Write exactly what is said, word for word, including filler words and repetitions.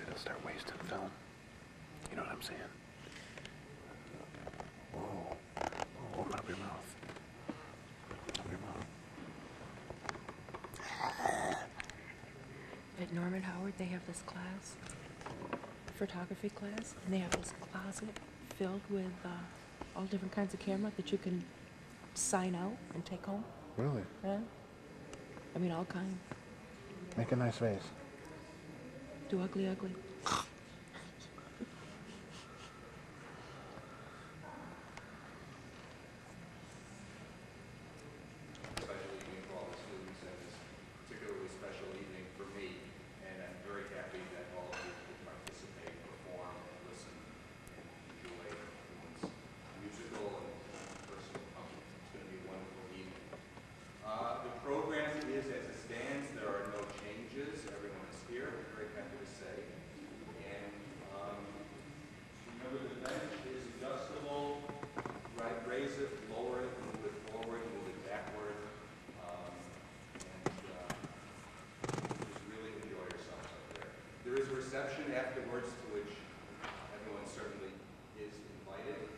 they'll start wasting film. You know what I'm saying? Whoa. Oh, open up your mouth. Open your mouth. At Norman Howard, they have this class, photography class, and they have this closet filled with uh, all different kinds of camera that you can sign out and take home. Really? Yeah. I mean, all kinds. Make a nice face. Do ugly, ugly. There is a reception afterwards to which everyone certainly is invited.